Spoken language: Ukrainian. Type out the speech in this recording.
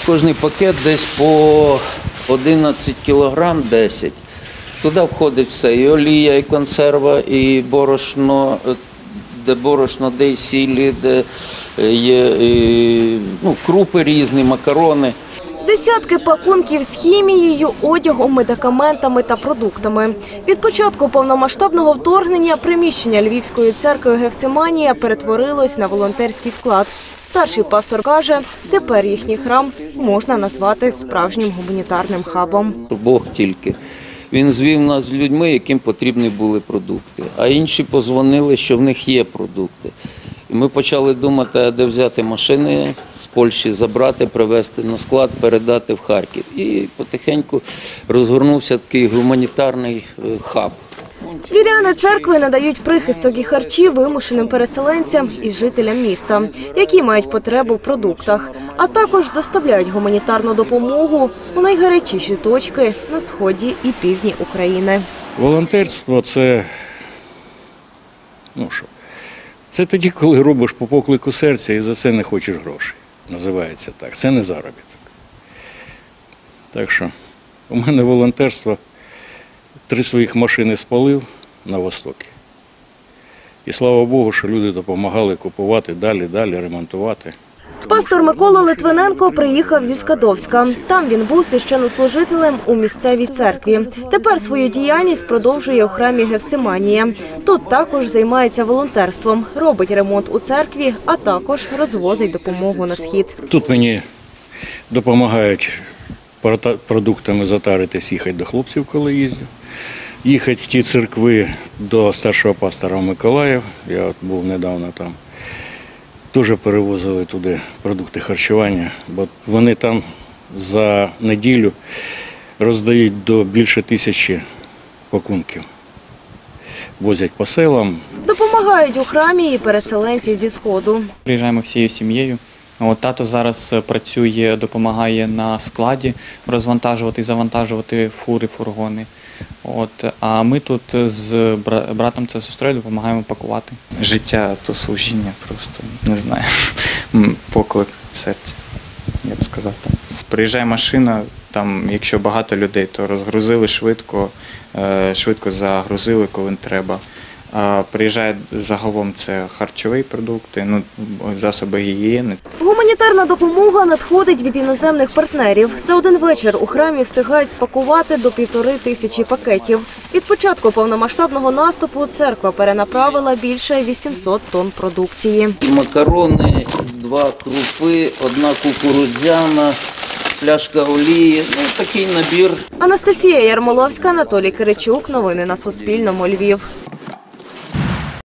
Кожний пакет десь по 11 кілограм, 10. Туди входить все, і олія, і консерва, і борошно, де і сілі, де є крупи різні, макарони. Десятки пакунків з хімією, одягом, медикаментами та продуктами. Від початку повномасштабного вторгнення приміщення Львівської церкви Гефсиманія перетворилось на волонтерський склад. Старший пастор каже, тепер їхній храм можна назвати справжнім гуманітарним хабом. Бог тільки. Він звів нас з людьми, яким потрібні були продукти. А інші подзвонили, що в них є продукти. І ми почали думати, де взяти машини з Польщі, забрати, привезти на склад, передати в Харків. І потихеньку розгорнувся такий гуманітарний хаб. Віряни церкви надають прихисток і харчі вимушеним переселенцям і жителям міста, які мають потребу в продуктах, а також доставляють гуманітарну допомогу у найгарячіші точки на сході і півдні України. Волонтерство – це тоді, коли робиш по поклику серця і за це не хочеш грошей. Називається так. Це не заробіток. Так що у мене волонтерство 3 своїх машини спалив на Востокі. І слава Богу, що люди допомагали купувати далі, ремонтувати. Пастор Микола Литвиненко приїхав зі Скадовська. Там він був священнослужителем у місцевій церкві. Тепер свою діяльність продовжує у храмі Гефсиманія. Тут також займається волонтерством, робить ремонт у церкві, а також розвозить допомогу на схід. Тут мені допомагають продуктами затаритись, їхати до хлопців, коли їздю. Їхати в ті церкви до старшого пастора Миколая, я був недавно там. Теж перевозили туди продукти харчування, бо вони там за неділю роздають до більше 1000 пакунків. Возять по селам. Допомагають у храмі і переселенці зі Сходу. Приїжджаємо всією сім'єю. Тато зараз працює, допомагає на складі розвантажувати і завантажувати фури, фургони. А ми тут з братом та сестрою допомагаємо пакувати. Життя – то служіння просто, не знаю, поклик серця, я б сказав так. Приїжджає машина, там, якщо багато людей, то розгрузили швидко, швидко загрузили, коли треба. Приїжджає загалом це харчові продукти, засоби гігієни. Гуманітарна допомога надходить від іноземних партнерів. За один вечір у храмі встигають спакувати до 1500 пакетів. Від початку повномасштабного наступу церква перенаправила більше 800 тонн продукції. Макарони, 2 крупи, 1 кукурудзяна, пляшка олії, такий набір. Анастасія Ярмоловська, Анатолій Киричук. Новини на Суспільному. Львів.